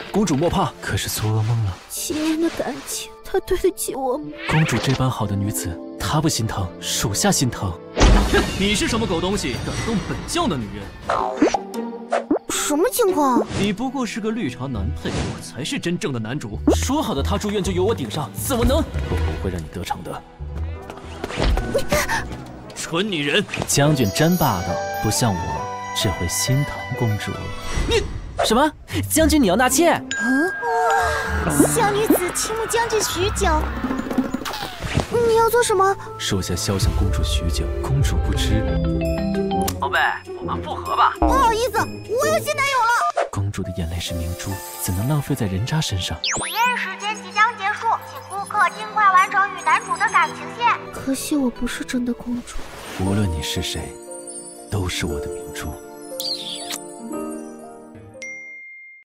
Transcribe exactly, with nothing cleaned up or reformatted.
公主莫怕，可是做噩梦了。 七年的感情，他对得起我吗？ 公主这般好的女子，她不心疼，属下心疼。 你是什么狗东西，敢动本将的女人？ 什么情况？ 你不过是个绿茶男配，我才是真正的男主。 说好的他住院就由我顶上，怎么能？我不会让你得逞的。 蠢女人！ 将军真霸道，不像我只会心疼公主。你什么？将军你要纳妾？ 嗯，哇！小女子倾慕将军许久。你要做什么？ 属下肖想公主许久，公主不知。 宝贝，我们复合吧。 不好意思，我有新男友了。 公主的眼泪是明珠，怎能浪费在人渣身上？ 体验时间即将结束，请顾客尽快完成与男主的感情线。 可惜我不是真的公主。 无论你是谁，都是我的明珠。